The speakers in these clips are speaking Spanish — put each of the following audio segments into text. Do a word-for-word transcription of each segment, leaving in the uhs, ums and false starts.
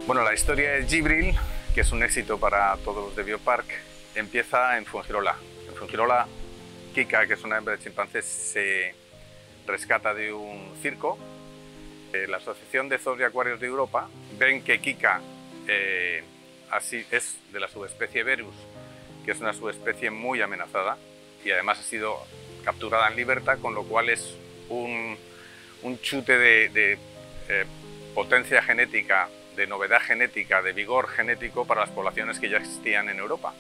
Bueno, la historia de Jibril, que es un éxito para todos los de Biopark, empieza en Fuengirola. En Fuengirola, Kika, que es una hembra de chimpancés, se rescata de un circo. Eh, la Asociación de Zoos y Acuarios de Europa ven que Kika eh, así es de la subespecie Berus, que es una subespecie muy amenazada y además ha sido capturada en libertad, con lo cual es un, un chute de, de eh, potencia genética, de novedad genética, de vigor genético para las poblaciones que ya existían en Europa.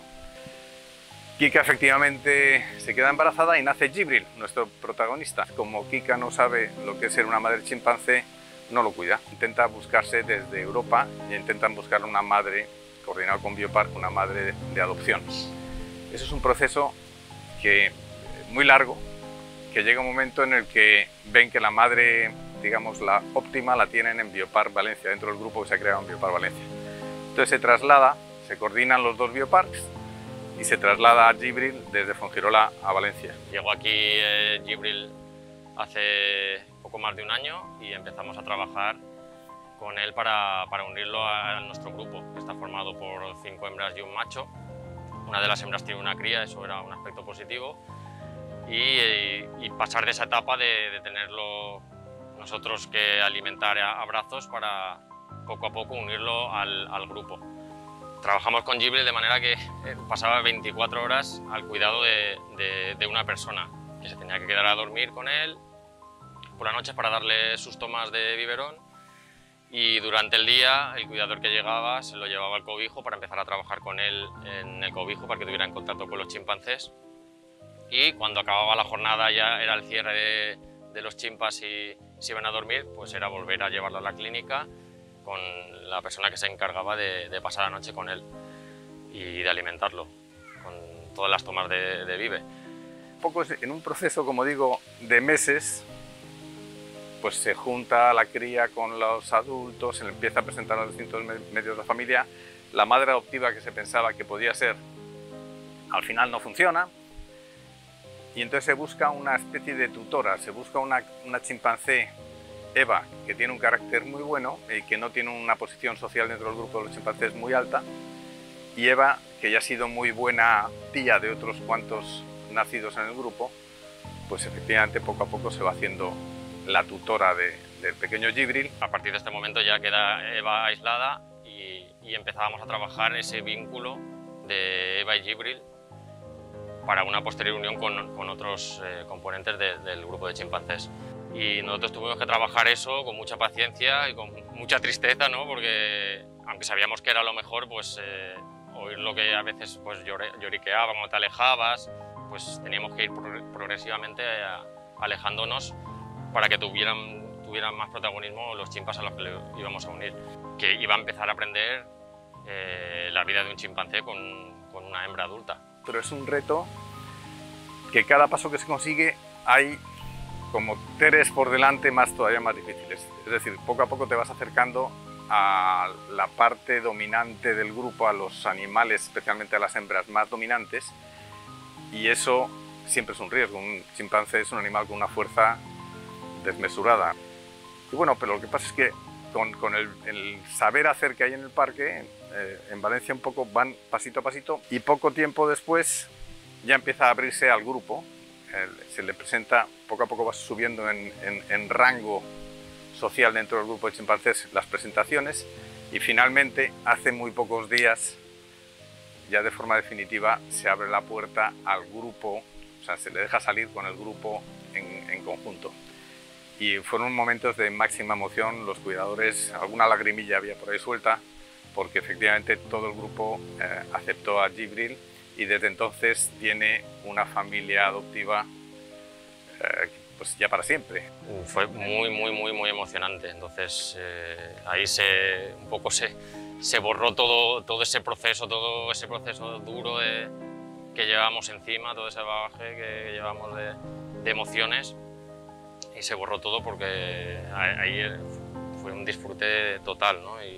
Kika efectivamente se queda embarazada y nace Jibril, nuestro protagonista. Como Kika no sabe lo que es ser una madre chimpancé, no lo cuida. Intenta buscarse desde Europa e intentan buscar una madre, coordinado con Biopark, una madre de adopción. Eso es un proceso que, muy largo, que llega un momento en el que ven que la madre, digamos, la óptima la tienen en Biopark Valencia, dentro del grupo que se ha creado en Biopark Valencia. Entonces se traslada, se coordinan los dos bioparks y se traslada a Jibril desde Fuengirola a Valencia. Llegó aquí eh, Jibril hace poco más de un año y empezamos a trabajar con él para, para unirlo a, a nuestro grupo, que está formado por cinco hembras y un macho. Una de las hembras tiene una cría, eso era un aspecto positivo, y, y, y pasar de esa etapa de, de tenerlo nosotros que alimentar a, a brazos para poco a poco unirlo al, al grupo. Trabajamos con Jibril de manera que eh, pasaba veinticuatro horas al cuidado de, de, de una persona, que se tenía que quedar a dormir con él por la noche para darle sus tomas de biberón, y durante el día el cuidador que llegaba se lo llevaba al cobijo para empezar a trabajar con él en el cobijo para que tuviera en contacto con los chimpancés, y cuando acababa la jornada ya era el cierre de, de los chimpas y se iban a dormir, pues era volver a llevarlo a la clínica con la persona que se encargaba de, de pasar la noche con él y de alimentarlo con todas las tomas de, de Vive. Poco en un proceso, como digo, de meses, pues se junta la cría con los adultos, se le empieza a presentar a los distintos medios de la familia. La madre adoptiva que se pensaba que podía ser, al final no funciona, y entonces se busca una especie de tutora, se busca una, una chimpancé, Eva, que tiene un carácter muy bueno y que no tiene una posición social dentro del grupo de los chimpancés muy alta, y Eva, que ya ha sido muy buena tía de otros cuantos nacidos en el grupo, pues efectivamente poco a poco se va haciendo la tutora de, del pequeño Jibril. A partir de este momento ya queda Eva aislada y, y empezábamos a trabajar ese vínculo de Eva y Jibril para una posterior unión con, con otros eh, componentes de, del grupo de chimpancés. Y nosotros tuvimos que trabajar eso con mucha paciencia y con mucha tristeza, ¿no? Porque aunque sabíamos que era lo mejor, pues eh, oír lo que a veces pues, llore, lloriqueaban o te alejabas, pues teníamos que ir progresivamente alejándonos para que tuvieran, tuvieran más protagonismo los chimpas a los que le íbamos a unir. Que iba a empezar a aprender eh, la vida de un chimpancé con, con una hembra adulta. Pero es un reto que cada paso que se consigue hay como tres por delante más todavía más difíciles. Es decir, poco a poco te vas acercando a la parte dominante del grupo, a los animales, especialmente a las hembras más dominantes, y eso siempre es un riesgo. Un chimpancé es un animal con una fuerza desmesurada. Y bueno, pero lo que pasa es que con, con el, el saber hacer que hay en el parque, eh, en Valencia un poco van pasito a pasito, y poco tiempo después ya empieza a abrirse al grupo. Se le presenta, poco a poco va subiendo en, en, en rango social dentro del grupo de chimpancés las presentaciones, y finalmente hace muy pocos días, ya de forma definitiva, se abre la puerta al grupo, o sea, se le deja salir con el grupo en, en conjunto. Y fueron momentos de máxima emoción, los cuidadores, alguna lagrimilla había por ahí suelta, porque efectivamente todo el grupo eh, aceptó a Jibril, y desde entonces tiene una familia adoptiva eh, pues ya para siempre. Fue muy, muy, muy, muy emocionante. Entonces eh, ahí se, un poco se, se borró todo, todo ese proceso, todo ese proceso duro de, que llevamos encima, todo ese bagaje que llevamos de, de emociones, y se borró todo porque ahí fue un disfrute total, ¿no? y,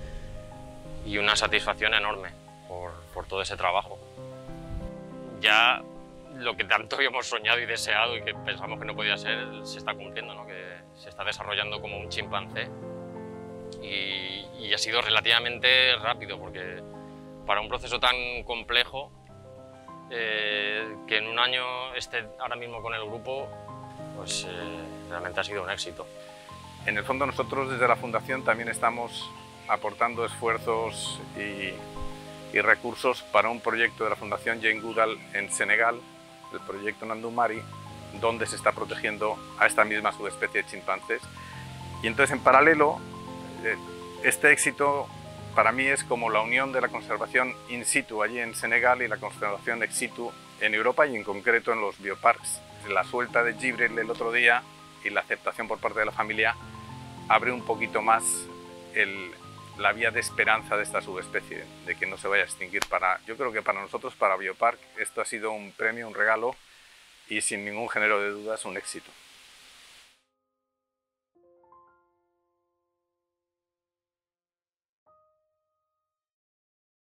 y una satisfacción enorme por, por todo ese trabajo. Ya lo que tanto habíamos soñado y deseado y que pensamos que no podía ser, se está cumpliendo, ¿no? Que se está desarrollando como un chimpancé y, y ha sido relativamente rápido, porque para un proceso tan complejo, eh, que en un año esté ahora mismo con el grupo, pues eh, realmente ha sido un éxito. En el fondo nosotros desde la Fundación también estamos aportando esfuerzos y, y recursos para un proyecto de la Fundación Jane Goodall en Senegal, el proyecto Nandumari, donde se está protegiendo a esta misma subespecie de chimpancés. Y entonces en paralelo, este éxito para mí es como la unión de la conservación in situ allí en Senegal y la conservación ex situ en Europa y en concreto en los bioparks. La suelta de Djibril el otro día y la aceptación por parte de la familia abre un poquito más el, la vía de esperanza de esta subespecie, de que no se vaya a extinguir. Para, yo creo que para nosotros, para Biopark, esto ha sido un premio, un regalo y sin ningún género de dudas un éxito.